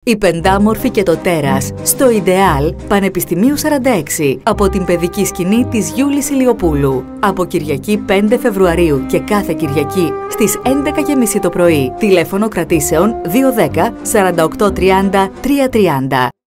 Η Πεντάμορφη και το Τέρας, στο Ιδεάλ Πανεπιστημίου 46, από την παιδική σκηνή της Γιούλης Ηλιοπούλου. Από Κυριακή 5 Φεβρουαρίου και κάθε Κυριακή στις 11.30 το πρωί. Τηλέφωνο κρατήσεων 210 48 30 330.